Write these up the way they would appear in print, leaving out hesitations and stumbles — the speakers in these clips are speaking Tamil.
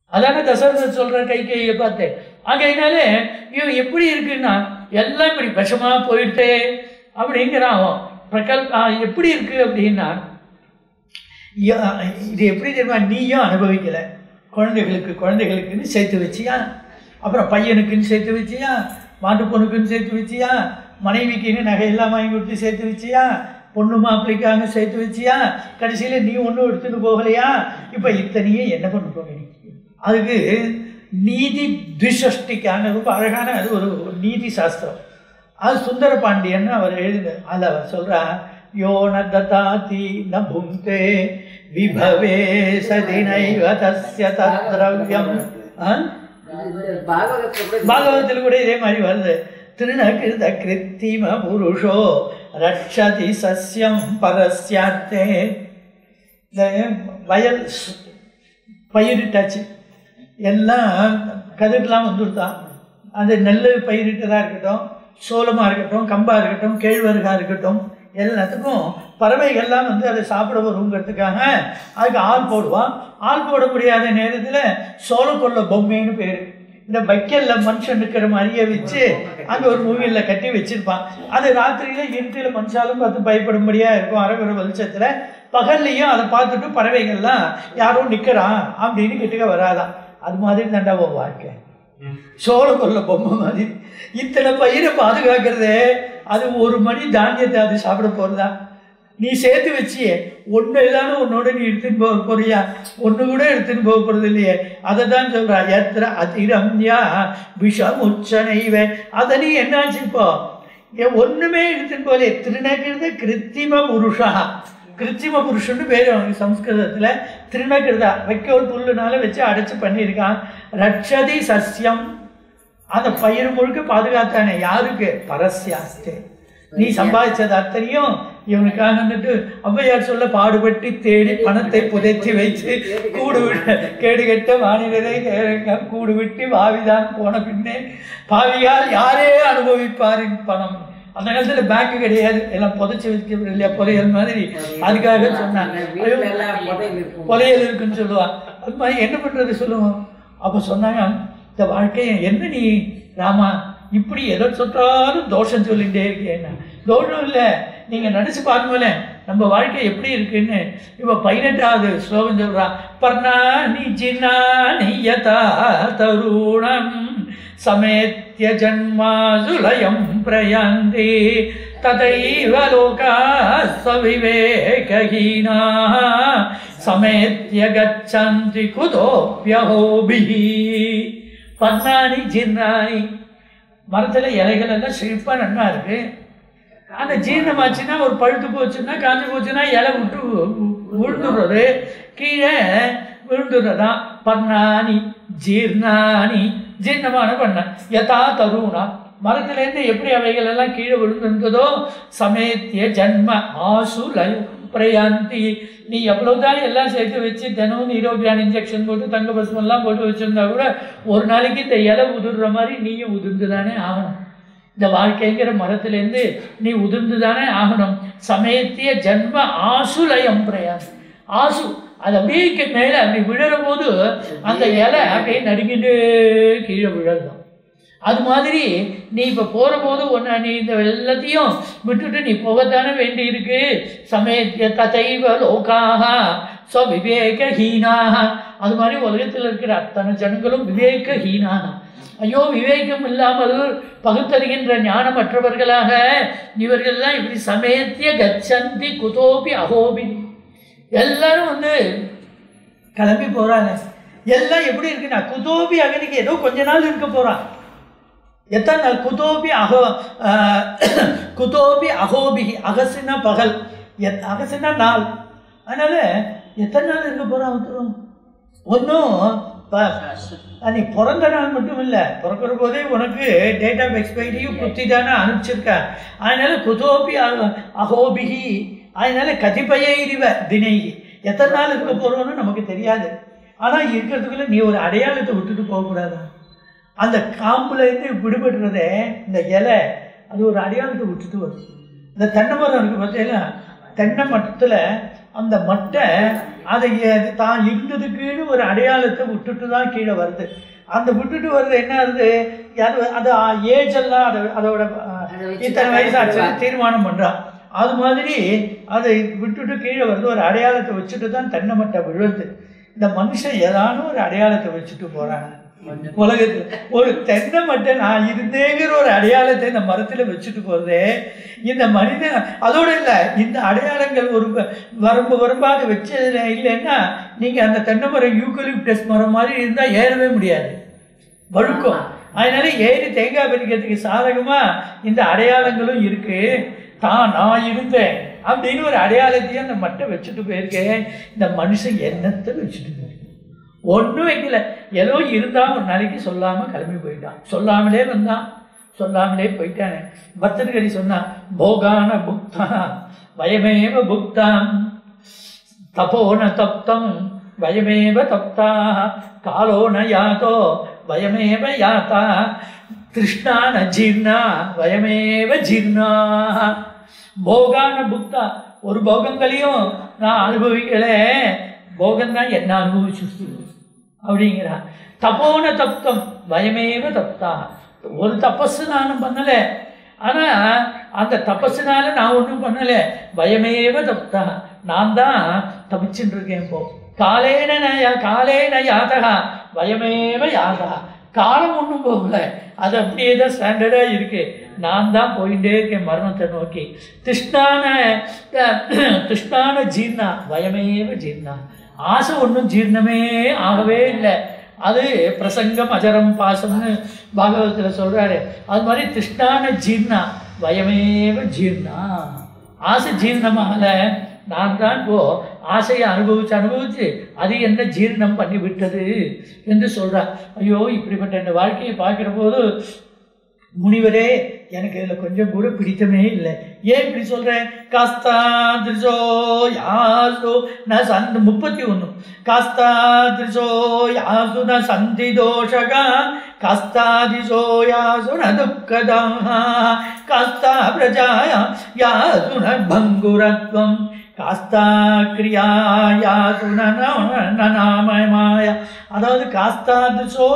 அதான தசரதர் சொல்ற கைகேயியை பார்த்து. ஆகையினாலே இவன் எப்படி இருக்குன்னா எல்லாம் இப்படி விஷமா போயிட்டு அப்படிங்கிறான். எப்படி இருக்கு அப்படின்னா இது எப்படி தெரியுமா, நீயும் அனுபவிக்கல, குழந்தைகளுக்குன்னு சேர்த்து வச்சியா, அப்புறம் பையனுக்குன்னு சேர்த்து வச்சியா, மாட்டு பொண்ணுக்குன்னு சேர்த்து வச்சியா, மனைவிக்குன்னு நகையெல்லாம் வாங்கி கொடுத்து சேர்த்து வச்சியா, பொண்ணு மாப்பிள்ளைக்காக சேர்த்து வச்சியா, கடைசியில் நீ ஒன்றும் எடுத்துன்னு போகலையா, இப்போ இத்தனையும் என்ன பண்ண போகிறீங்க? அதுக்கு நீதி துஷஷ்டிக்கான ரொம்ப அழகான அது ஒரு நீதி சாஸ்திரம். அது சுந்தர பாண்டியன் அவர் எழுது. அதில் அவர் சொல்கிறா, யோ ந ததாதி ந புங்கே விபவே சதினைவ தஸ்ய தத்ரவ்யம். பாகவதத்தில் கூட இதே மாதிரி வருது. திருநகிருத கிருத்திம புருஷோ ரட்சதி சஸ்யம் பரஸ்யாத்தே. இந்த வயல் பயிரிட்டாச்சு, எல்லாம் கதிரெலாம் வந்துருத்தான். அது நெல் பயிரிட்டதாக இருக்கட்டும், சோளமாக இருக்கட்டும், கம்பாக இருக்கட்டும், கேழ்வரகாக இருக்கட்டும், எல்லாத்துக்கும் பறவைகள்லாம் வந்து அதை சாப்பிட வருங்கிறதுக்காக அதுக்கு ஆள் போடுவான். ஆள் போட முடியாத நேரத்தில் சோளக்கொல்ல பொம்மைன்னு பேர். இந்த வைக்கல்ல மனுஷன் இருக்கிற மாதிரியே வச்சு அங்கே ஒரு மூவியில் கட்டி வச்சிருப்பான். அது ராத்திரியில் இருட்டில் மனுஷாலும் பார்த்து பயப்படும்படியாக இருக்கும். அரகுற வெளிச்சத்தில் பகல்லையும் அதை பார்த்துட்டு பறவைகள்லாம் யாரோ நிற்கிறான் அப்படின்னு கிட்டக்க வராதான். அது மாதிரி தாண்டா வாழ்க்கை. சோளக்கொல்ல பொம்மை மாதிரி இத்தனை பயிரை பாதுகாக்கிறதே, அது ஒரு மணி தானியத்தை அது சாப்பிட போகிறதா? நீ சேர்த்து வச்சியே ஒன்று ஏதானு உன்னோட நீ எடுத்துன்னு போக போறியா? ஒன்று கூட எடுத்துன்னு போக போகிறது இல்லையே. அதை தான் சொல்கிறா, எத்திர அதிரம்யா விஷம் உச்சனைவே. அதை நீ என்னாச்சு இப்போ ஒன்றுமே எடுத்துன்னு போகலையே. திருநகிருத கிருத்திம புருஷா, கிருத்திம புருஷன்னு பேர் அவனுக்கு சம்ஸ்கிருதத்தில். திருநகிருதா வைக்கோல் புல்லுனால வச்சு அடைச்சி பண்ணியிருக்கான். ரட்சதி சஸ்யம், அந்த பயிர் முழுக்க பாதுகாத்தானே. யாருக்கு? பரஸ்யாஸ்தே. நீ சம்பாதிச்சது அத்தனையும் இவனுக்காக வந்துட்டு ஔவையார் சொல்ல, பாடுபட்டு தேடி பணத்தை புதைச்சி வைத்து கூடு கேடு கெட்ட மாநிலரை கூடு விட்டு பாவிதான் போன பின்னே பாவியால் யாரே அனுபவிப்பாரின் பணம். அந்த காலத்தில் பேங்க்கு கிடையாது, எல்லாம் புதைச்சி வச்சு இல்லையா, புதையல் மாதிரி. அதுக்காக சொன்னான், புதையல் இருக்குன்னு சொல்லுவான். அது மாதிரி என்ன பண்ணுறது சொல்லுவோம். அப்போ சொன்னாங்க, இந்த வாழ்க்கையை என்ன நீ ராமா இப்படி எதை சொன்னாலும் தோஷம் சொல்லிகிட்டே இருக்கேன்னா? தோஷம் இல்லை, நீங்கள் நினச்சி பார்க்கல நம்ம வாழ்க்கை எப்படி இருக்குன்னு. இப்போ 18வது ஸ்லோகம் சொல்கிறா, பர்ணானி ஜின்னானி யதா தருணம் சமேத்ய ஜன்மாசுலயம் பிரயந்தி ததைவ லோகாஸ்ஸ விவேகஹீனாः சமேத்ய கச்சந்தி குதோப்யஹோபிஹி. பர்ணானி ஜின்னானி, மரத்தில் இலைகள் எல்லாம் செழிப்பாக நன்னா இருக்கு. அந்த ஜீரணமாச்சுன்னா, ஒரு பழுத்து போச்சுன்னா, காஞ்சி போச்சுன்னா இலை விட்டு விழுந்துடுறது, கீழே விழுந்துடுறதான். பர்ணானி ஜீர்ணானி, ஜீர்ணமான பண்ண யதா தருணா, மரத்திலேருந்து எப்படி அவைகள் எல்லாம் கீழே விழுந்துருந்ததோ, சமேத்திய ஜன்ம ஆசு லயம் பிரயாந்தி. நீ எவ்வளவுதான் எல்லாம் சேர்த்து வச்சு தினமும் நீரோபியான் இன்ஜெக்ஷன் போட்டு தங்க பசுமெல்லாம் போட்டு வச்சுருந்தா கூட ஒரு நாளைக்கு இந்த இலை உதிர்ற மாதிரி நீயும் உதிர்ந்து தானே ஆகணும். இந்த வாழ்க்கைங்கிற மரத்திலேருந்து நீ உதிர்ந்து தானே ஆகணும். சமயத்திய ஜன்ம ஆசுலயம் பிரயாந்தி. ஆசு அது அப்படியே மேலே அப்படி விழுற போது அந்த இலை அப்படியே நடுங்கிட்டு கீழே விழணும். அது மாதிரி நீ இப்போ போகிற போது ஒன்று நீ இந்த எல்லாத்தையும் விட்டுட்டு நீ போகத்தானே வேண்டி இருக்கு. சமயத்திய ததைவ லோகாக ஸ்வவிவேகஹீனாக, அது மாதிரி உலகத்தில் இருக்கிற அத்தனை ஜனங்களும் விவேகஹீனாக, ஐயோ விவேகம் இல்லாமல் பகுத்தறிகின்ற ஞானமற்றவர்களாக இவர்கள்லாம் இப்படி சமயத்திய கச்சந்தி குதோபி அகோபி. எல்லாரும் வந்து கிளம்பி போகிறாங்க. எல்லாம் எப்படி இருக்குன்னா, குதோபி அகனிக்கு ஏதோ கொஞ்ச நாள் இருக்க போகிறான். எத்தனை நாள்? குதோபி அகோபிகி. அகசினா பகல், அகசினா நாள். அதனால எத்தனை நாள் இருக்க போகிறான் ஒருத்தரும்? ஒன்றும் நீ பிறந்த நாள் மட்டும் இல்லை, பிறக்கிற போதே உனக்கு டேட் ஆஃப் எக்ஸ்பைரியும் குத்தி தானே அனுப்பிச்சிருக்க. அதனால குதோபி அகோபிகி. அதனால கதிபய இரிவ தினைகி. எத்தனை நாள் இருக்க போகிறோன்னு நமக்கு தெரியாது. ஆனால் இருக்கிறதுக்குள்ள நீ ஒரு அடையாளத்தை விட்டுட்டு போகக்கூடாது. அந்த காம்புலேருந்து விடுபடுறதே இந்த இலை, அது ஒரு அடையாளத்தை விட்டுட்டு வரும். இந்த தென்னை மரம் இருக்குது பார்த்தீங்கன்னா, தென்னை மரத்தில் அந்த மட்டை அதை தான் இருந்ததுக்குன்னு ஒரு அடையாளத்தை விட்டுட்டு தான் கீழே வருது. அந்த விட்டுட்டு வர்றது என்ன ஆகுது, அது ஏஜ் எல்லாம் அதோட இத்தனை வயசாச்சு தீர்மானம் பண்றான். அது மாதிரி அதை விட்டுட்டு கீழே வருது, ஒரு அடையாளத்தை வச்சுட்டு தான் தென்னை மட்டை விழுது. இந்த மனுஷன் ஏதானும் ஒரு அடையாளத்தை வச்சுட்டு போறாங்க உலகத்துல. ஒரு தென்னை மட்டை நான் இருந்தேங்கிற ஒரு அடையாளத்தை இந்த மரத்துல வச்சுட்டு போறதே இந்த மனிதன். அதோட இல்லை, இந்த அடையாளங்கள் ஒரு வரம்பாக வச்சது இல்லைன்னா நீங்க அந்த தென்னை மரம் யூக்கலிப்டஸ் மரம் மாதிரி இருந்தா ஏறவே முடியாது, வழுக்கும். அதனால ஏறி தேங்காய் பறிக்கிறதுக்கு சாதகமா இந்த அடையாளங்களும் இருக்கு. நான் இருந்தேன் அப்படின்னு ஒரு அடையாளத்தையும் அந்த மட்டை வச்சுட்டு போயிருக்கேன். இந்த மனுஷன் என்னத்தை வச்சுட்டு போயிருக்கேன், ஒன்றும் வைக்கல. ஏதோ இருந்தா ஒரு நாளைக்கு சொல்லாம கிளம்பி போயிட்டான், சொல்லாமலே வந்தான், சொல்லாமலே போயிட்டானே. பர்தகிரி சொன்னான், போகான புக்தா வயமேவ புக்தாம் தபோன தப்தம் வயமேவ தப்தா காலோன யாதோ வயமேவ யாத்தா திருஷ்ணான ஜீர்ணா வயமேவ ஜீர்ணா. போகான புக்தா, ஒரு போகங்களையும் நான் அனுபவிக்கல, போகம்தான் என்ன அனுபவிச்சு அப்படிங்கிறான். தபோன தப்தம் வயமேவ தப்தா, ஒரு தபஸு நானும் பண்ணல, ஆனா அந்த தபஸுனால நான் ஒன்றும் பண்ணல. வயமேவ தப்தா, நான் தான் தப்பிச்சுட்டு இருக்கேன். இப்போ காலேன யாதகா வயமேவ யாதா, காலம் ஒன்றும் போகல, அது அப்படியே தான் ஸ்டாண்டர்டா இருக்கு. நான் தான் போயிட்டே இருக்கேன் மரணத்தை நோக்கி. திருஷ்ணான ஜீர்ணா வயமேவ ஜீர்ணா, ஆசை ஒன்றும் ஜீர்ணமே ஆகவே இல்லை. அது பிரசங்கம் அஜரம் பாசம்னு பாகவதத்தில் சொல்றாரு. அது மாதிரி திருஷ்ணான ஜீர்ணா வயமேவ ஜீர்ணா, ஆசை ஜீர்ணமாகல, நான் தான் இப்போ ஆசையை அனுபவிச்சு அது என்ன ஜீர்ணம் பண்ணி விட்டது என்று சொல்றார். ஐயோ, இப்படிப்பட்ட இந்த வாழ்க்கையை பார்க்கிற போது முனிவரே எனக்கு இதில் கொஞ்சம் கூட பிடித்தமே இல்லை. ஏன் இப்படி சொல்றேன்? காஸ்தாதிருஷோ யாசு ந சந்த் 31 காஸ்தாதிருஷோ யாசு ந சந்தி தோஷகா காஸ்தாதிஷோ யாசு ந துக்கதா காஸ்தா பிரஜாயா யாசு ந பங்குரத்வம் காஸ்தா கிரியா யாசு ந நாமமாய. அதாவது காஸ்தாதிஷோ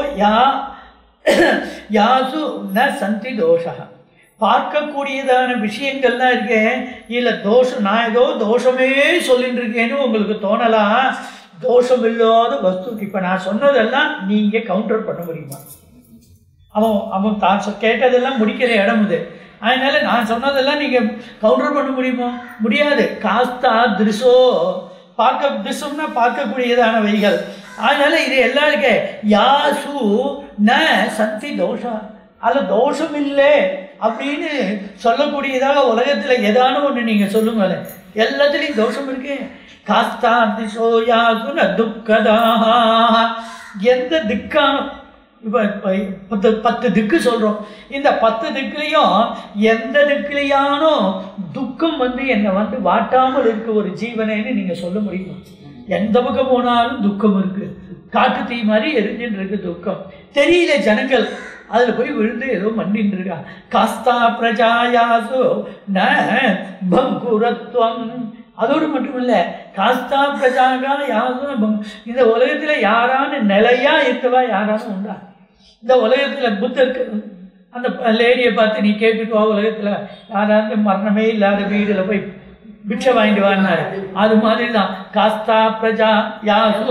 யாசு ந சந்தி தோஷா, பார்க்கக்கூடியதான விஷயங்கள்லாம் இருக்கேன் இல்லை தோஷம், நான் ஏதோ தோஷமே சொல்லிட்டு இருக்கேன்னு உங்களுக்கு தோணலாம். தோஷம் இல்லாத வஸ்து. இப்போ நான் சொன்னதெல்லாம் நீங்க கவுண்டர் பண்ண முடியுமா? அவன் தான் கேட்டதெல்லாம் முடிக்கிற இடம் இது. அதனால நான் சொன்னதெல்லாம் நீங்க கவுண்டர் பண்ண முடியுமா? முடியாது. காஸ்தா திருஷோ, திருஷம்னா பார்க்கக்கூடியதானவைகள். அதனால இது எல்லாருக்கே யாசு ந சந்தி தோஷா, அது தோஷம் இல்லை அப்படின்னு சொல்லக்கூடியதாக உலகத்தில் ஏதான ஒன்று நீங்க சொல்லுங்க. எல்லாத்துலேயும் தோஷம் இருக்கு. காஸ்தா திசோ யாசு ந துக்கதா, எந்த திக்கான இப்போ 10 திக்கு சொல்றோம். இந்த 10 திக்குலையும் எந்த திக்குலையானோ துக்கம் என்னை வாட்டாமல் இருக்க ஒரு ஜீவனைன்னு நீங்க சொல்ல முடியுமா? எந்த பக்கம் போனாலும் துக்கம் இருக்கு. காட்டு தீ மாதிரி எரிஞ்சுட்டு இருக்கு துக்கம். தெரியல ஜனங்கள், அதுல போய் விழுந்து ஏதோ மண்டின்னு இருக்கா. காஸ்தா பிரஜாயாசு ந பங்குரத்வம், அதோடு மட்டுமில்ல காஸ்தா பிரஜாகா யாசு. இந்த உலகத்துல யாரான நிலையா இருக்கவா யாரான உண்டா? இந்த உலகத்துல புத்தருக்கு அந்த லேடியை பார்த்து நீ கேட்டுட்டு வா, உலகத்துல யாராவது மரணமே இல்லாத வீடுல போய் பிக்ஷை வாங்கிட்டு வாங்கினாரு. அது மாதிரி தான் காஸ்தா பிரஜா யாசு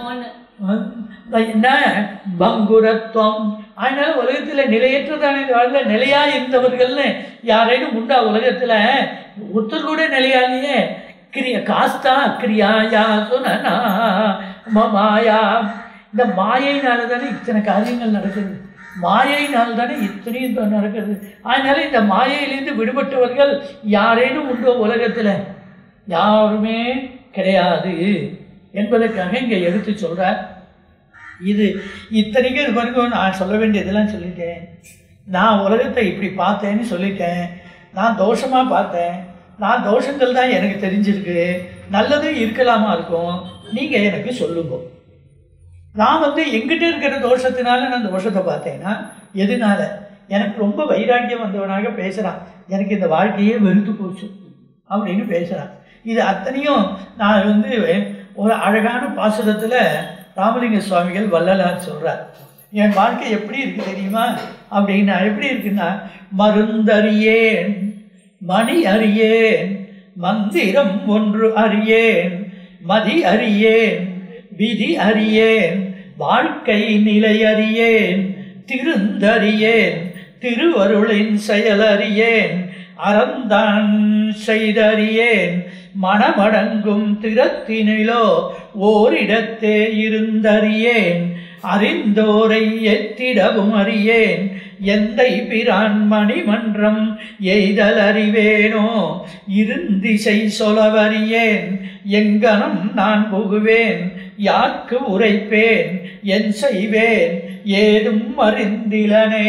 என்ன பங்குரத்வம். அதனால உலகத்துல நிலையற்றதான வாழ்ல நிலையா இருந்தவர்கள்னு யாரேனும் உண்டா உலகத்துல? ஒருத்தர் கூட நிலையாலேயே. காஸ்தா கிரியா யாசு மாயா, இந்த மாயையினால தானே இத்தனை காரியங்கள் நடக்குது, மாயையினால் தானே இத்தனையும் நடக்குது. அதனால இந்த மாயையிலிருந்து விடுபட்டவர்கள் யாரேனும் உண்டோ உலகத்துல? யாருமே கிடையாது என்பதற்காக இங்க எடுத்து சொல்றார். இது இத்தனைக்கும் பாருங்க, நான் சொல்ல வேண்டியதெல்லாம் சொல்லிட்டேன். நான் உலகத்தை இப்படி பார்த்தேன்னு சொல்லிட்டேன். நான் தோஷமா பார்த்தேன். நான் தோஷங்கள் தான் எனக்கு தெரிஞ்சிருக்கு, நல்லதும் இருக்கலாமா இருக்கும். நீங்க எனக்கு சொல்லுங்க. நான் எங்கிட்ட இருக்கிற தோஷத்தினால நான் தோஷத்தை பார்த்தேன்னா எதுனால? எனக்கு ரொம்ப வைராக்கியம் வந்தவனாக பேசுறான், எனக்கு இந்த வாழ்க்கையே வெறுத்து போச்சு அப்படின்னு பேசுறான். இது அத்தனையும் நான் வந்து ஒரு அழகான பாசுரத்தில் ராமலிங்க சுவாமிகள் வள்ளலார் சொல்கிறார். என் வாழ்க்கை எப்படி இருக்கு தெரியுமா அப்படின்னா, எப்படி இருக்குன்னா, மருந்தறியேன் மணி அறியேன் மந்திரம் ஒன்று அறியேன் மதி அறியேன் விதி அறியேன் வாழ்க்கை நிலை அறியேன் திருந்தறியேன் திருவருளின் செயல் அறியேன் அறந்தான் செய்தறியேன் மனமடங்கும் திறத்தினிலோ ஓரிடத்தே இருந்தறியேன் அறிந்தோரை எத்திடவும் அறியேன் எந்தை பிரான் மணிமன்றம் எய்தல் அறிவேனோ இருந்திசை சொலவறியேன் எங்கனம் நான் புகுவேன் யாருக்கு உரைப்பேன் என் செய்வேன் ஏதும் அறிந்திலனே.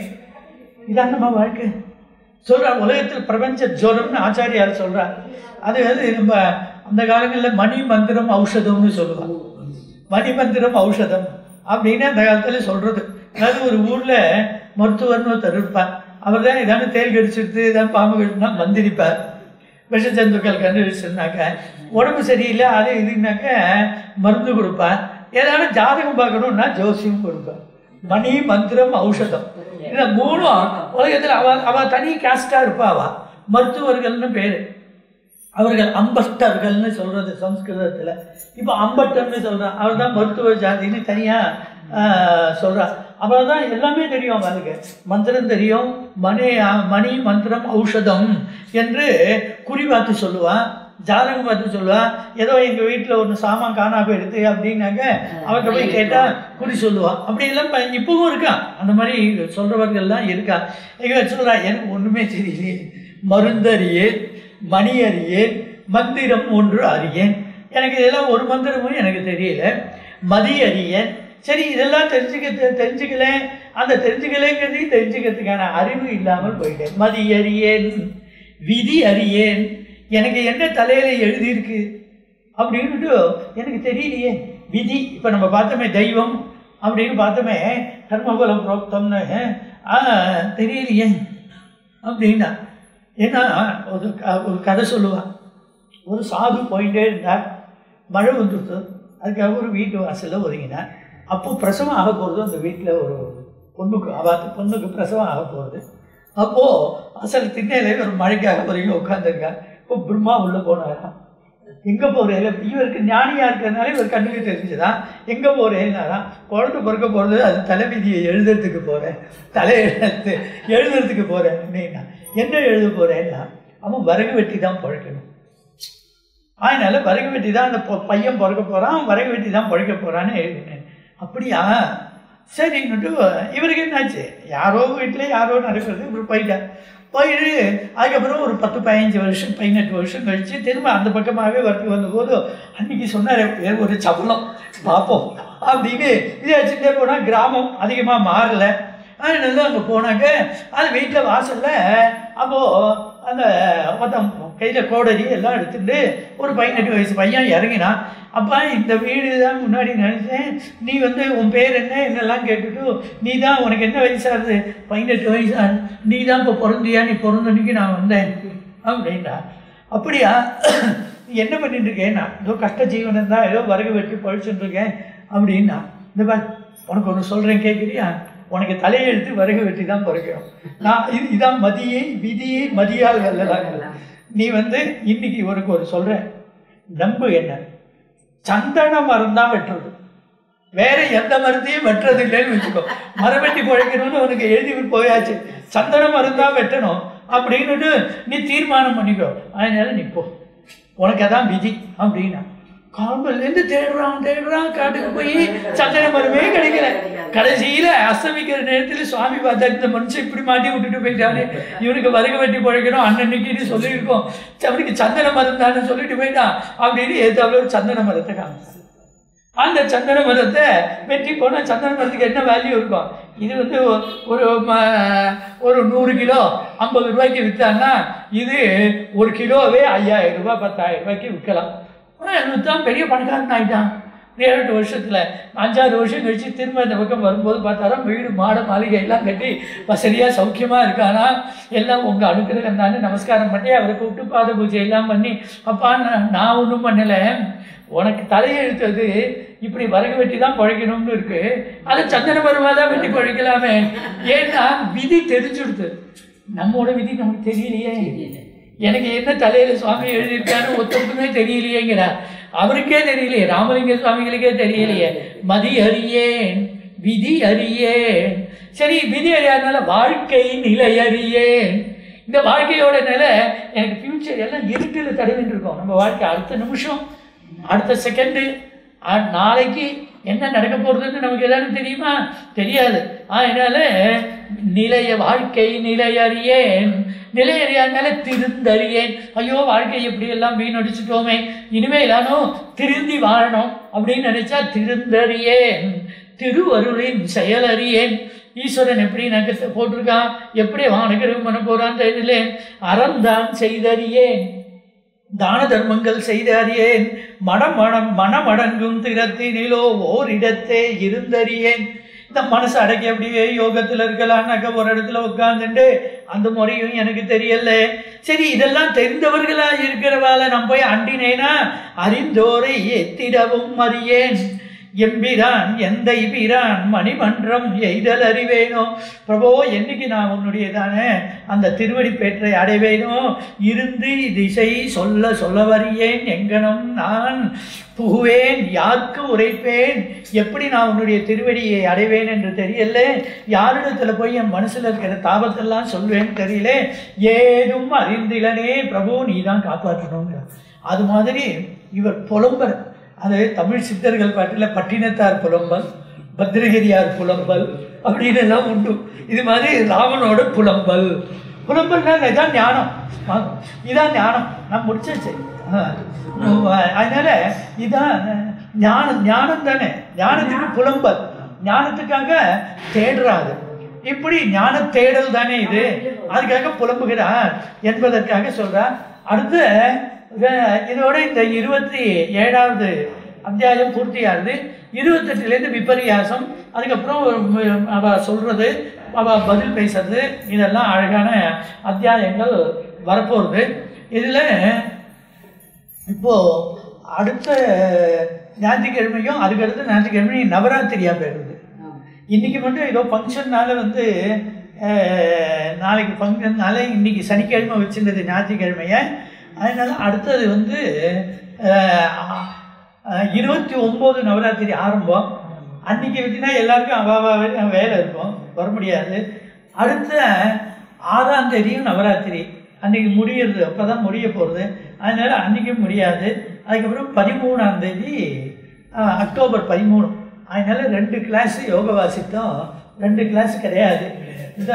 இதான் நம்ம வாழ்க்கை சொல்றார். உலகத்தில் பிரபஞ்ச ஜோரம்னு ஆச்சாரியார் சொல்றார். அது நம்ம அந்த காலங்களில் மணி மந்திரம் ஔஷதம்னு சொல்லுவாங்க. மணி மந்திரம் ஔஷதம் அப்படின்னு அந்த காலத்தில் சொல்றது. அதாவது ஒரு ஊர்ல மருத்துவர்னு ஒருத்தர் இருப்பார். அவர் தான் ஏதாவது தேல் கடிச்சிருது ஏதாவது பாம்பு கடிச்சுனா மந்திரிப்பார். விஷஜந்துக்கள் கண்டுபிடிச்சிருந்தாக்க உடம்பு சரியில்லை அது இதுனாக்க மருந்து கொடுப்பார். ஏதாவது ஜாதகம் பார்க்கணும்னா ஜோசியம் கொடுப்பார். மணி மந்திரம் ஔஷதம் இந்த மூணும் உலகத்தில் அவ தனி காஸ்டா இருப்பாவா மருத்துவர்கள்னு பேரு. அவர்கள் அம்பஸ்டர்கள்னு சொல்றது சம்ஸ்கிருதத்துல. இப்போ அம்பட்டர்னு சொல்றான். அவர் தான் மருத்துவ ஜாதின்னு தனியா சொல்றான். அவர் தான் எல்லாமே தெரியும். அவருக்கு மந்திரம் தெரியும். மணி மந்திரம் ஔஷதம் என்று குறி பார்த்து சொல்லுவான். ஜாதகம் பார்த்து சொல்லுவான். ஏதோ எங்க வீட்டில் ஒன்று சாமான் காணா போயிடுது அப்படின்னாக்க அவர்கிட்ட போய் கேட்டா குறி சொல்லுவான். அப்படி எல்லாம் இப்பவும் இருக்கான். அந்த மாதிரி சொல்றவர்கள்லாம் இருக்கா. எங்க சொல்றா எனக்கு ஒண்ணுமே தெரியலையே, மருந்தறியேன் மணி அறியேன் மந்திரம் ஒன்று அறியேன். எனக்கு இதெல்லாம் ஒரு மந்திரமும் எனக்கு தெரியல. மதி அறியேன். சரி இதெல்லாம் தெரிஞ்சுக்கல. அந்த தெரிஞ்சுக்கலைங்கிறதையும் தெரிஞ்சுக்கிறதுக்கான அறிவு இல்லாமல் போயிட்டேன். மதி அறியேன் விதி அறியேன். எனக்கு என்ன தலையில எழுதியிருக்கு அப்படின்ட்டு எனக்கு தெரியலையே. விதி இப்போ நம்ம பார்த்தோமே தெய்வம் அப்படின்னு பார்த்தோமே கர்மபலம் புரோக்தம்னு தெரியலையே அப்படின்னா. ஏன்னா ஒரு கதை சொல்லுவான். ஒரு சாது போயிட்டே இருந்தார். மழை வந்துடுது. அதுக்காக ஒரு வீட்டு வாசலில் ஒதுங்கினார். அப்போ பிரசவம் ஆக போகிறது. அந்த வீட்டில் ஒரு பொண்ணுக்கு பிரசவம் ஆக போகிறது. அப்போது அசல் திண்ணையில ஒரு மழைக்காக ஒதுங்கி உட்காந்துருக்கார். இப்போ பிரம்மா உள்ளே போனாராம். எங்கே போகிறேன் இவருக்கு ஞானியாக இருக்கிறதுனால இவர் கண்ணுக்கு தெரிஞ்சுதான். எங்கே போகிறேன்னாராம். குழந்தை பிறக்க போகிறது அது தலைவிதியை எழுதுறதுக்கு போகிறேன். எழுதுறதுக்கு போகிறேன் அப்படின்னா. என்ன எழுத போகிறேன்னா அவன் வரகு வெட்டி தான் பழக்கணும். அதனால வரகு வெட்டி தான் அந்த பையன் பிறக்க போகிறான். வரகு வெட்டி தான் பழக்க போகிறான்னு எழுதினேன். அப்படியா சரின்னுட்டு இவருக்கு என்னாச்சு, யாரோ வீட்டில் யாரோ நடக்கிறது இவர் போயிட்டார். போயிட்டு அதுக்கப்புறம் ஒரு 10-15 வருஷம் 18 வருஷம் கழித்து திரும்ப அந்த பக்கமாகவே வந்தபோது அன்றைக்கி சொன்னார் ஒரு சபலம் பார்ப்போம் அப்படின்னு. இதை வச்சுட்டே போனால் கிராமம் அதிகமாக மாறலை. அதனால அங்கே போனாக்க அது வீட்டில் வாசலில் அப்போது அந்த மொத்தம் கையில் கோடரி எல்லாம் எடுத்துட்டு ஒரு 18 வயசு பையன் இறங்கினான். அப்பா இந்த வீடு தான் முன்னாடி நினைச்சேன். நீ உன் பேர் என்ன என்னெல்லாம் கேட்டுட்டு நீ தான் உனக்கு என்ன வயசாகுது 18 வயசா நீ தான் இப்போ பிறந்தியா நீ பிறந்தன்னைக்கு நான் வந்தேன் அப்படின்னா. அப்படியா நீ என்ன பண்ணிட்டு இருக்கேன்னா ஏதோ கஷ்ட ஜீவனம் தான் ஏதோ வரகு வெட்டி பழிச்சுட்டு இருக்கேன் அப்படின்னா. இந்த பார் உனக்கு ஒன்று சொல்கிறேன் கேட்குறியா, உனக்கு தலையெழுத்து வரகு வெட்டி தான் பிறக்கணும். நான் இதான் மதியை விதியை மதியால் வெல்லலாங்க. நீ இன்னைக்கு உனக்கு ஒரு சொல்கிறேன் நம்பு. என்ன சந்தன மரம் தான் வெட்டுறது, வேற எந்த மரத்தையும் வெட்டுறது இல்லைன்னு வச்சுக்கோ. மரம் வெட்டி பழைக்கணும்னு உனக்கு எழுதி போயாச்சு. சந்தன மரம் தான் வெட்டணும் அப்படின்னுட்டு நீ தீர்மானம் பண்ணிக்கோ. அதனால நீ போ, உனக்கு அதான் விதி அப்படின்னா. காம்பல்லேருந்து தேடுறான் காட்டுக்கு போய் சந்தன மரமே கிடைக்கல. கடைசியில் அஸ்தமிக்கிற நேரத்தில் சுவாமி பார்த்தா இந்த மனுஷன் இப்படி மாட்டி விட்டுட்டு போயிட்டானே, இவனுக்கு வரகு வெட்டி பழைக்கணும் அன்னன்னைக்கு சொல்லியிருக்கோம், அவனுக்கு சந்தன மரம் தானே சொல்லிட்டு போயிட்டான் அப்படின்னு ஏதாவது ஒரு சந்தன மரத்தை காமிச்சான். அந்த சந்தன மரத்தை வெட்டி போனால் சந்தன மரத்துக்கு என்ன வேல்யூ இருக்கும்? இது ஒரு 100 கிலோ 50 ரூபாய்க்கு விற்றான்னா இது ஒரு கிலோவே 5000 ரூபாய் 10,000 ரூபாய்க்கு விற்கலாம். தான் பெரிய பணக்காரன் ஆகிட்டான். 7-8 வருஷத்தில் 5-6 வருஷம் கழிச்சு திரும்ப இந்த பக்கம் வரும்போது பார்த்தாரா வீடு மாட மாளிகை எல்லாம் கட்டி வசதியாக சௌக்கியமாக இருக்கானா, எல்லாம் உங்கள் அனுக்கிரகம் தானே நமஸ்காரம் பண்ணி அவரை கூப்பிட்டு பாத பூஜை எல்லாம் பண்ணி, அப்பா நான் ஒன்றும் பண்ணலை, உனக்கு தலையெழுத்தது இப்படி வரகு வெட்டி தான் பழைக்கணும்னு இருக்கு, அதை சந்தன பருவா தான் வெட்டி பழைக்கலாமே. ஏன்னா விதி தெரிஞ்சுடுது, நம்மோட விதி நமக்கு தெரியலையே. எனக்கு என்ன தலையில் சுவாமி எழுதியிருக்காரு ஒருத்தருக்குமே தெரியலையேங்கிறார். அவருக்கே தெரியலையே, ராமலிங்க சுவாமிகளுக்கே தெரியலையே. மதி அறியேன் விதி அறியேன். சரி, விதி அறியாதனால வாழ்க்கை நிலை அறியேன். இந்த வாழ்க்கையோட நிலை எனக்கு ஃப்யூச்சர் எல்லாம் இருட்டில் தடவின்னு இருக்கோம். நம்ம வாழ்க்கை அடுத்த நிமிஷம், அடுத்த செகண்டு, நாளைக்கு என்ன நடக்க போகிறதுன்னு நமக்கு எதாவது தெரியுமா? தெரியாது. அதனால நிலைய வாழ்க்கை நிலையறியேன். நிலையறியாதனால திருந்தறியேன். ஐயோ வாழ்க்கை எப்படியெல்லாம் வீணடிச்சுட்டோமே, இனிமேலானும் திருந்தி வாழணும் அப்படின்னு நினைச்சா திருந்தறியேன். திருவருளின் செயலறியேன். ஈஸ்வரன் எப்படி நகத்தை போட்டிருக்கான், எப்படி வானகிரகம் பண்ண போறான்னு தெரியலேன். அறந்தான் செய்தறியேன், தான தர்மங்கள் செய்து அறியேன். மனமடங்கும் திறத்தினிலோ ஓரிடத்தே இருந்தறியேன். இந்த மனசு அடக்கி அப்படியே யோகத்தில் இருக்கலான்னாக்க ஒரு இடத்துல உட்காந்துட்டு அந்த முறையும் எனக்கு தெரியல. சரி, இதெல்லாம் தெரிந்தவர்களா இருக்கிறவால நான் போய் அண்டினேனா அறிந்தோரை எத்திடவும் அறியேன். எம்பிரான் எந்த பிரான் மணிமன்றம் எய்தல் அறிவேனோ. பிரபோ, என்னைக்கு நான் உன்னுடையதான அந்த திருவடி பேற்றை அடைவேனோ, இருந்து திசை சொல்ல வரியேன். எங்கனம் நான் புகுவேன், யாருக்கு உரைப்பேன், எப்படி நான் உன்னுடைய திருவடியை அடைவேன் என்று தெரியல. யாரிடத்துல போய் என் மனசுல இருக்கிற தாபத்தெல்லாம் சொல்வேன்னு தெரியல. ஏதும் அறிந்திலனே பிரபு, நீ தான் காப்பாற்றணுங்க. அது மாதிரி இவர் புலம்பர். அது தமிழ் சித்தர்கள் பாட்டில் பட்டினத்தார் புலம்பல், பத்ரகிரியார் புலம்பல் அப்படின்னு எல்லாம் உண்டு. இது மாதிரி ராமனோட புலம்பல். புலம்பல்னா இதான் ஞானம், இதான் ஞானம். நான் முடிச்சாச்சு. அதனால இதான் ஞானம். ஞானம் தானே, ஞானத்துக்கு புலம்பல், ஞானத்துக்காக தேடுறாது. இப்படி ஞான தேடல் தானே இது. அதுக்காக புலம்புகிறார் என்பதற்காக சொல்றார். அடுத்து இதோட இந்த 27வது அத்தியாயம் பூர்த்தியாகுது. 28லேருந்து விபரியாசம், அதுக்கப்புறம் அவ சொல்றது, அவ பதில் பேசுறது, இதெல்லாம் அழகான அத்தியாயங்கள் வரப்போகுது. இதில் இப்போ அடுத்த ஞாயிற்றுக்கிழமையும் அதுக்கடுத்த ஞாயிற்றுக்கிழமையும் நவராத்திரியாக போயிடுது. இன்னைக்கு மட்டும் ஏதோ ஃபங்க்ஷன்னால நாளைக்கு ஃபங்க்ஷன்னால இன்னைக்கு சனிக்கிழமை வச்சுருந்தது ஞாயிற்றுக்கிழமையை. அதனால அடுத்தது 29 நவராத்திரி ஆரம்பம். அன்னைக்கு வச்சுன்னா எல்லாருக்கும் அவாவாவே வேலை இருக்கும், வர முடியாது. அடுத்த 6ஆம் தேதியும் நவராத்திரி, அன்றைக்கி முடியுறது, அப்போ தான் முடிய போகிறது. அதனால அன்றைக்கும் முடியாது. அதுக்கப்புறம் 13ஆம் தேதி அக்டோபர் 13. அதனால 2 கிளாஸு யோக வாசித்தம், 2 கிளாஸ் கிடையாது. இந்த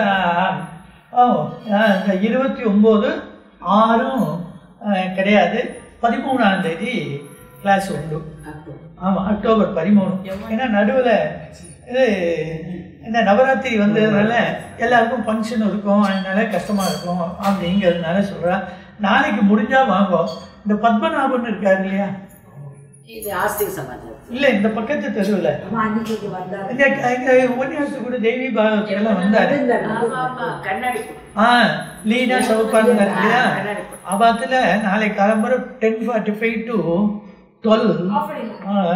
29 6 கிடையாது. 13ஆம் தேதி கிளாஸ் உண்டு. ஆமாம், அக்டோபர் 13. ஏன்னா நடுவில் இது இந்த நவராத்திரி வந்ததுனால எல்லாருக்கும் ஃபங்க்ஷன் இருக்கும், அதனால கஷ்டமாக இருக்கும் அப்படிங்கிறதுனால சொல்கிறேன். நாளைக்கு முடிஞ்சால் வாங்குவோம். இந்த பத்மநாபன் இருக்காரு இல்லையா, இல்லை இந்த பக்கத்து தெருவில் உபன்யாசத்துக்கு கூட தேவி பாகவத்தில் வந்தார். லீனா சவுப்பாங்க இல்லையா, அவாத்தில் நாளை காலம்பரை 10:45 to 12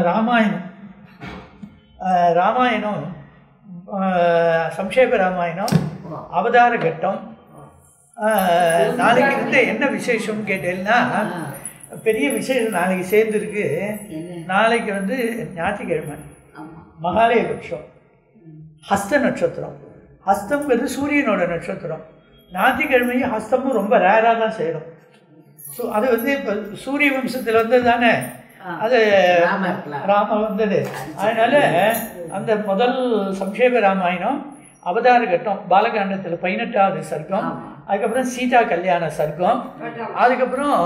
ராமாயணம் சம்ஷேப ராமாயணம் அவதார கட்டம். நாளைக்கு என்ன விசேஷம்னு கேட்டேன்னா, பெரிய விசேஷம் நாளைக்கு சேர்ந்துருக்கு. நாளைக்கு ஞாயிற்றுக்கிழமை மகாலயபட்சம், ஹஸ்த நட்சத்திரம். ஹஸ்தம்ங்கிறது சூரியனோட நட்சத்திரம். ஞாயிற்றுக்கிழமையும் ஹஸ்தமும் ரொம்ப ரேராக தான் செய்யணும். அது இப்போ சூரிய வம்சத்தில் வந்தது தானே, அது ராம வந்தது. அதனால அந்த முதல் சம்ஷேப ராமாயணம் அவதார கட்டம் பாலகாண்டத்தில் 18வது சர்க்கம், அதுக்கப்புறம் சீதா கல்யாண சர்க்கம், அதுக்கப்புறம்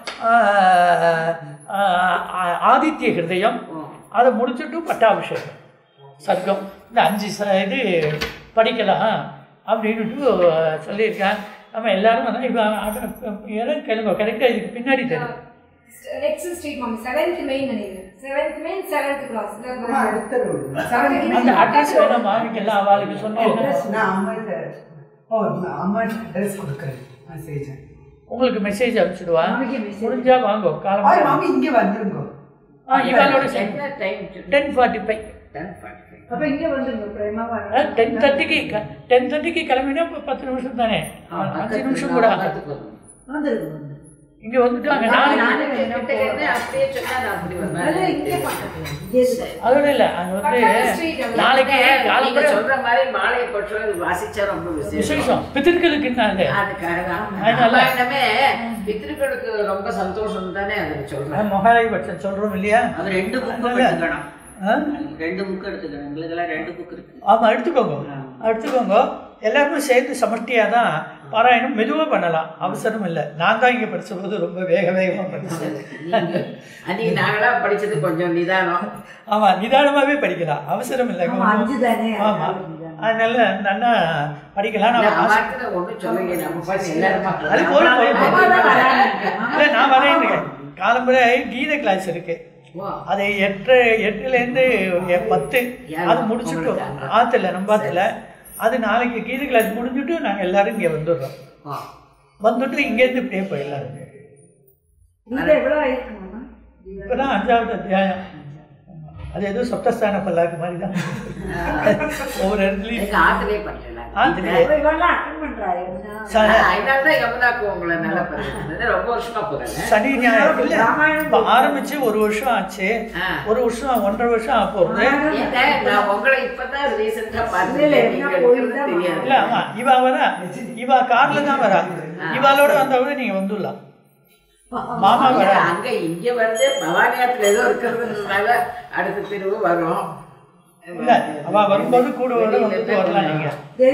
ஆதித்ய ஹிருதயம், அதை முடிச்சுட்டு பட்டாபிஷேகம் சர்க்கம். இந்த 5 இது படிக்கலாம் அப்படின்ட்டு சொல்லியிருக்கேன். நம்ம எல்லாரும் இப்போ கேளுங்க, கரெக்டாக இதுக்கு பின்னாடி தெரியும். Next street, mom. 7th May. 7th means 7th class. அடுத்த ரோடு. அந்த அட்ரஸ் வேணும் மாமிக்கெல்லாம் அவளுக்கு சொன்னேன். நான் அம்மா அட்ரஸ் கொடுக்குறேன் மெசேஜ். உங்களுக்கு மெசேஜ் அனுப்பிச்சிடுவா. முடிஞ்சா வாங்கோ காலம். மாமி இங்க வந்துருங்க. இவளோட டைம் 10:45. அப்ப இங்க வந்துருங்க பிரேமாவா. 10:30க்கு கிளம்பினா 10 நிமிஷம் தானே, 5 நிமிஷம் கூட வந்துருங்க. இங்க வந்துட்டாங்க. அப்படியே சொன்னா நான் அப்படி வருவேன். அதோட இல்ல அது வந்து நாளைக்கு நீங்க சொல்ற மாதிரி மாலையை போட்டு வாசிச்சா ரொம்ப விசேஷம் பித்திருக்களுக்கு இருந்தாங்க. அதுக்காகவே பித்திருக்களுக்கு ரொம்ப சந்தோஷம் தானே அதுல சொல்றேன். மகாபட்சம் சொல்றோம் இல்லையா, அது 2 புக் எடுத்துக்கணும். 2 புக் எடுத்துக்கணும். எங்களுக்கெல்லாம் 2 புக் இருக்கு. ஆமா எடுத்துக்கோங்க. எல்லாருமே சேர்ந்து சமஷ்டியா தான் பாராயணம் மெதுவாக பண்ணலாம், அவசரம் இல்லை. நான் தான் இங்கே படித்த போது ரொம்ப வேகமாக படிச்சேன். அன்னைக்கு நாங்களாம் படிச்சது கொஞ்சம் நிதானம். ஆமாம், நிதானமாகவே படிக்கலாம், அவசரம் இல்லை. ஆமாம், அதனால நல்லா படிக்கலாம். ஒன்றும் சொல்லுங்க, நம்ம படிச்சு எல்லாரும் அது போல இல்லை, நான் வரேன். காலம்புரை கீதை கிளாஸ் இருக்கு, அது 8லேருந்து 10 அது முடிச்சுட்டு ஆற்றுல நம்ம ஆற்றுல. அது நாளைக்கு கீதை கிளாஸ் முடிஞ்சுட்டு நாங்கள் எல்லாரும் இங்கே வந்துடுறோம். வந்துட்டு இங்கேருந்து இப்படியே போயிடலாம். இப்போதான் 5வது அத்தியாயம். அது எதுவும் சப்தஸ்தான பல்லாக்கு மாதிரி தான். ஒவ்வொரு இடத்துலையும் ஆற்றுலேயே பண்ணலாம். சனி ஞாயிறு ஆரம்பிச்சு 1 வருஷம் ஆச்சு. 1 வருஷம் 1.5 வருஷம் ஆக போகுது. இல்ல ஆமா, இவ கார்ல தான் வரா. இவாளோட வந்தவங்க நீங்க வந்துடலாம். மாமா வர அங்க இங்க வந்து பவானியாத்துல ஏதோ இருக்கிறதுனால அடுத்த தெருவு வரும். இல்ல அவ வரும்போது கூட வந்துட்டு வரலாம். நீங்க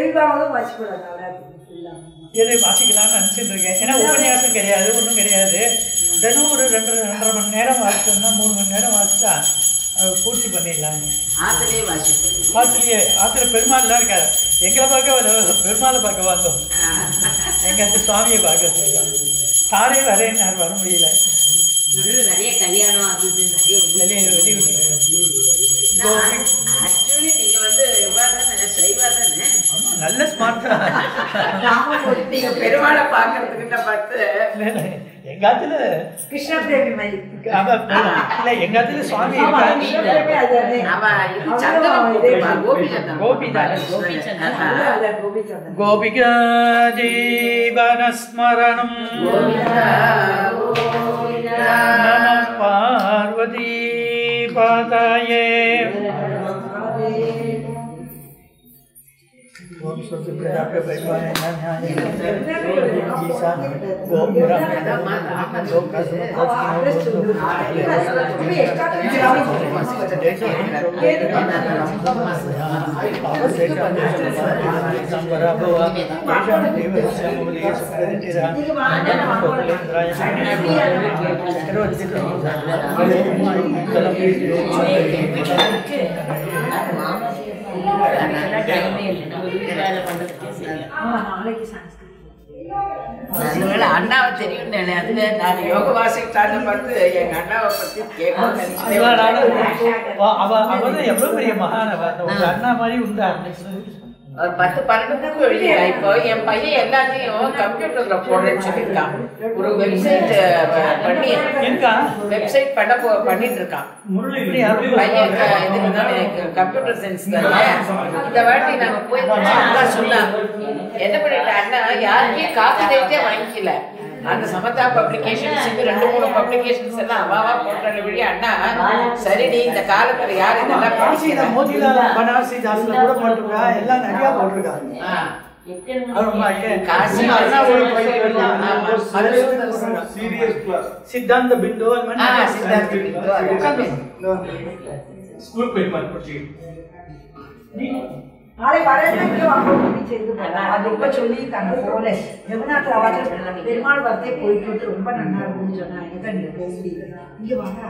எதை வாசிக்கலாம்னு நினைச்சிட்டு இருக்கேன். ஏன்னா உபன்யாசம் கிடையாது, ஒன்றும் கிடையாது. தினம் ஒரு 2.5 மணி நேரம் வாசிச்சோம்னா 3 மணி நேரம் வாசிச்சா பூர்த்தி பண்ணிடலாம். ஆத்திலே வாசிப்போம். ஆத்திலேயே ஆத்திர பெருமாள்லாம் இருக்காரு. எங்களை பார்க்க பெருமாளை பார்க்க வந்தோம், எங்க சுவாமியை பார்க்க. சாரே வரேன்னார், வர முடியல. நிறைய கல்யாணம் அது ஆக்சுவலி நீங்க வந்து சைவா தானே? நல்ல ஸ்மார்ட் தான். நீங்க பெருமாளை பாக்குறதுக்கிட்ட பார்த்து எங்காத்துல கிருஷ்ணபிரேமி மாதிரி இல்ல, எங்காத்துல சுவாமி கோபிகா ஜீவனஸ்மரணம் பார்வதி பாதாயே. ஓம் ஸ்ரீ பிரஜாபதி பைவானே ஞானே ஜீசா கோபுரம் அண்ணாவை தெரியும். நான் யோக வாசிட்டான்னு பார்த்து எங்க அண்ணாவை பத்தி கேட்கணும். எவ்வளவு பெரிய மகான் அண்ணா மாதிரி உண்டா? 10-12 புக்கு எழுதியா. இப்போ என் பையன் எல்லாத்தையும் கம்ப்யூட்டர்ல போடுறேன்னு சொல்லியிருக்கான். ஒரு வெப்சைட் பண்ணி வெப்சைட் பண்ணிட்டு இருக்கான் பையன். எனக்கு கம்ப்யூட்டர் சயின்ஸ் தானே. இந்த வாட்டி நாங்க போய் சொன்னாங்க, என்ன பண்ணிட்டேன் அண்ணா, யாருமே காப்பி ரைட்டே வாங்கிக்கல. அந்த சமதா பப்ளிகேஷன்ஸ் 2-3 பப்ளிகேஷன்ஸ் எல்லாம் அவாவா போட்டாங்க. விடிய அண்ணா சரி, நீ இந்த காலத்துல யாரு இதெல்லாம் படிச்சீங்க? மோதிலால் பனாரசி தாஸ்ல கூட போட்டுருக்கா, எல்லாம் நிறைய போட்டிருக்காங்க. சித்தாந்த பிந்து ஸ்கூல் போய் நாளை அது ரொம்ப சொல்லியிருக்காங்க போல. ஜெகநாத் அவர்கள் பெருமாள் வரத்தே போயிட்டு ரொம்ப நல்லா இருக்குன்னு சொன்னாங்க. நீங்க போக முடியல, இங்க வாங்க.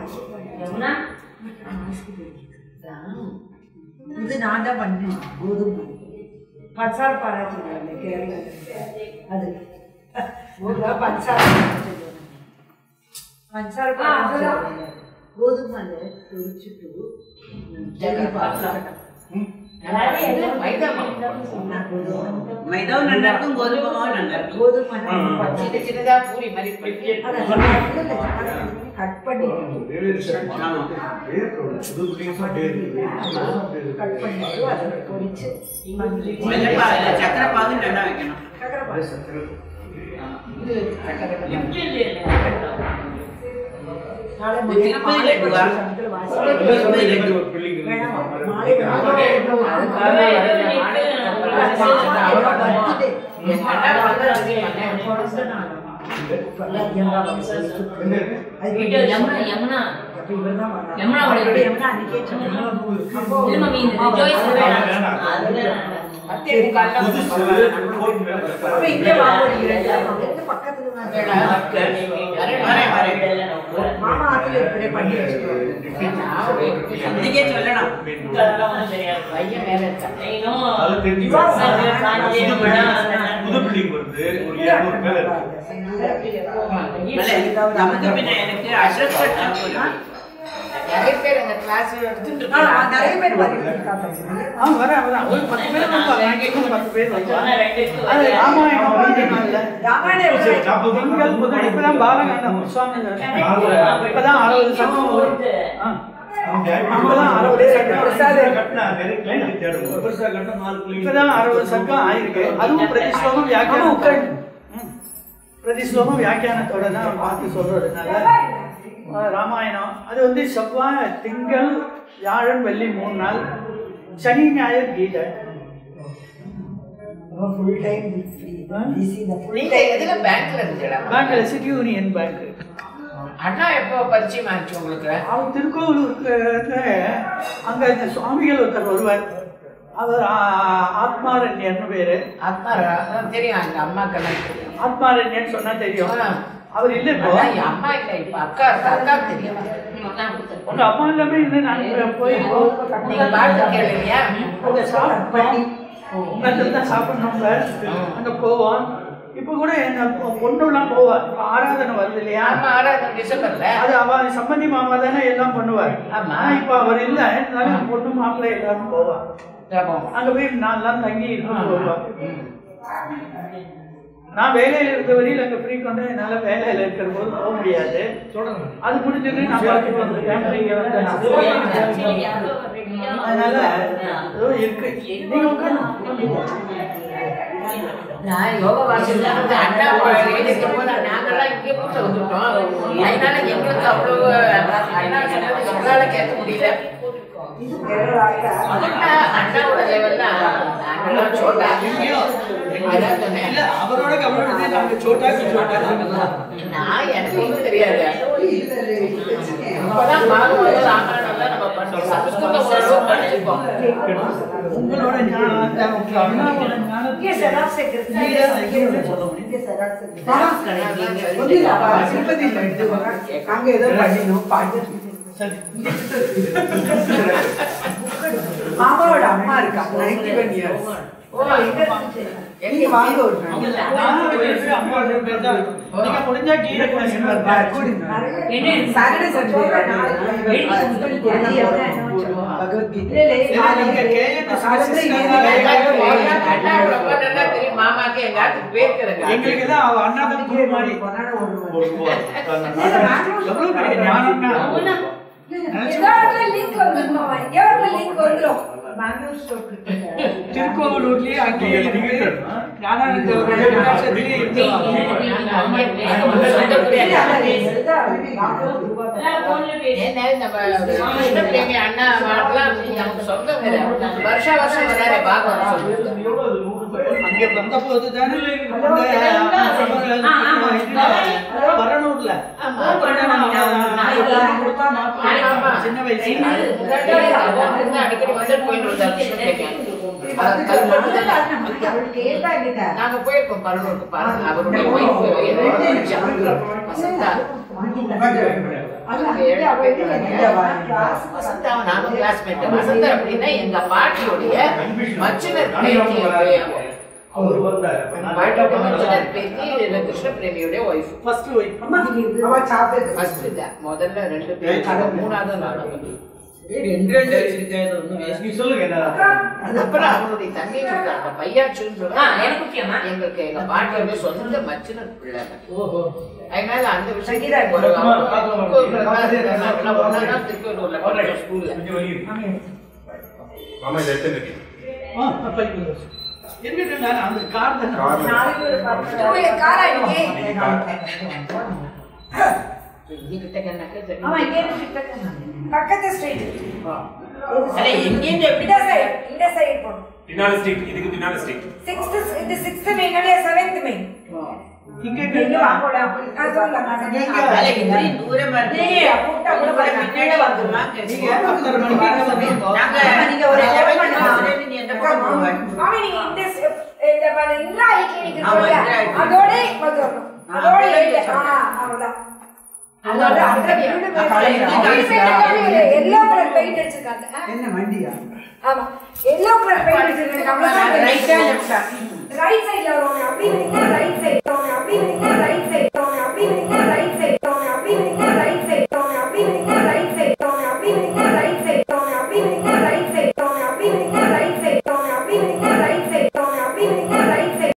இது நான் தான் பண்ணேன். கோதுமை பன்சார பாரா சொல்லுவாங்க கேரளா. அது பன்சார பாரா గోధుమలు తుడుచుతూ மைதாவும் நல்லா இருக்கும் கோதுமாவும் நல்லா இருக்கும். கோதுமை சின்ன சின்னதா பூரி மாதிரி கட் பண்ணி கட் பண்ணிட்டு அதை பொரிச்சு சக்கரை பாகு நல்லா வைக்கணும். நிறைய பேர் இந்த கிளாஸ் எடுத்துட்டு இருக்காங்க. நிறைய பேர் வரேன் ஒரு 10 பேர் வருவாங்க. 10 பேர் வருவாங்க. அது ராமாயணம் இப்பதான் பாலகாண்டம் சுவாமி இப்பதான் 60 சங்கம் வரும். இப்பதான் 60 சங்கம் ஆயிருக்கு. அதுவும் பிரதிஸ்லோகம் வியாக்கியானம் பிரதிஸ்லோகம் வியாக்கியானத்தோட தான் பார்த்து சொல்றதுனால ராமாயணம் அது வந்து செவ்வாய் திங்கள் வியாழன் வெள்ளி 3 நாள், சனி ஞாயிறு கீதை. பேங்க்ல சிட்டி யூனியன் பேங்க். அண்ணா எப்போ பரிச்சயம் ஆச்சு உங்களுக்கு? அவர் திருக்கோவிலூருக்கு அங்க இந்த சுவாமிகள் ஒருத்தர் வருவார். அவர் ஆத்மாரண்யர்னு பேரு. ஆத்மாரா தெரியும், அந்த அம்மாக்கெல்லாம் ஆத்மாரண்யன்னு சொன்னா தெரியும். அவர் இல்ல இப்போ அம்மா இல்ல, இப்ப அக்கா அக்கா தெரியும். உங்க அம்மா எல்லாமே இல்லை. நாங்க போய் நீங்க பாட்டு கேளுங்க. அங்க சாப்பிட்டோம். உங்க தான் சாப்பிடணுங்க. அங்க போவோம். இப்ப கூட எங்க பொண்ணுலாம் போவா. இப்ப ஆராதனை வருது இல்லையா? ஆராதனை டிசம்பர்ல. அது அவ சம்பந்தி மாமா தானே எல்லாம் பண்ணுவார். இப்ப அவர் இல்ல, இருந்தாலும் பொண்ணு மாப்பிள்ளை எல்லாரும் போவா. அங்க போய் 4 நாள் தங்கி இருந்து வருவா. நான் வேலையில இருந்த வரையில் அங்கே ஃப்ரீக்வெண்டா என்னால் வேலையில் இருக்கிற போது போக முடியாது. அது முடிஞ்சது நான் பார்த்துட்டு வந்துட்டேன். அதனால ஏதோ இருக்கு. நீங்க உட்காந்து நான் யோகா வாசில அண்ணா நாங்கெல்லாம் இங்கே கூட்ட வந்துட்டோம். அதனால எங்களுக்கு அவ்வளவு எங்களால கேட்க முடியல. அண்ணாவோட லெவல்ல நாங்கெல்லாம் சோட்டா அவரோட நான் எனக்கு ஒன்றும் தெரியாது. இப்பதான் பாகவத ராமாயணம் தான் நம்ம பண்ணோம். சமஸ்கிருதம் ஓரளவு படிச்சிருக்கோம். உங்களோட அங்க ஏதோ பண்ணினோம் பாட்டு. மாமாவோட அம்மா இருக்கா 91 years. நீங்க வாங்க ஒரு நீங்க முடிஞ்சா கீழே மாமாக்கு எல்லாத்துக்கும் பேருக்குறேங்க. எங்களுக்கு தான் அவ அண்ணா தான் குரு மாதிரி திருக்கோவிலூர்லயே அங்கேயே அண்ணா நமக்கு சொந்தம் வருஷா வருஷம் வராரு பாகவதம். அங்க வந்த போது தானே வரணும்ல சின்ன வயசு அடிக்கடி வந்து போயிட்டு நாங்க போயிருக்கோம் பரலூருக்கு. பாருங்க அவருடைய நானும் கிளாஸ்மேட். வசந்தர் அப்படின்னா எங்க பாட்டியுடைய மச்சினர் அவர் வந்தாரு கிருஷ்ண பிரேமியோட ஒய்ஃப் ஃபர்ஸ்ட் ஒய்ஃப் அவ சாப்பிட்டு ஃபர்ஸ்ட் முதல்ல 2 பேர் மூணாவது நாள் ரெண்டு வச்சிருக்கேன் நீ சொல்லுங்க என்ன அப்புறம் அவருடைய தங்கை அந்த பையாச்சுன்னு சொல்ல எங்களுக்கு எங்க பாட்டி வந்து சொந்த மச்சினர் பிள்ளை. ஓஹோ அதனால அந்த விஷயத்துல திருக்கோயிலூர்ல ஸ்கூல்ல மாமா இதை எடுத்து நிறுத்தி. என்ன அந்த கார் தான் நாளைக்கு ஒரு 10 காரா இங்கே ஆமா இங்கே பக்கத்து ஸ்ட்ரீட் அட எங்கேந்து எப்படி இந்த சைடு போணும் பின்னாடி ஸ்ட்ரீட், இதுக்கு பின்னாடி ஸ்ட்ரீட். 6th இது 6th மெயின் இல்ல 7th மெயின் இங்க வாங்கோடா சொல்லலாம் அட இத்தனை தூரம் வந்து கூட்டா கூட பின்னாடி வந்துமா நீங்க 10:30 மணிக்கு எங்க வந்தீங்க நாங்க நீங்க ஒரு 11 மணிக்கு நீ எந்த பக்கம் போவ மாமி நீங்க இந்த பாரு இந்திரா கிளினிக் இருக்குல்ல அதோட வந்துறணும் அதோட அவ்வளவுதான் அதோட அந்த வீடு எல்லோ கலர் பெயிண்ட் அடிச்சிருக்காங்க என்ன வண்டியா ஆமா எல்லோ கலர் பெயிண்ட் அடிச்சிருக்காங்க ரைட்டா லெஃப்டா ரைட் சைடுல வருவாங்க அப்படி ரைட் சைடு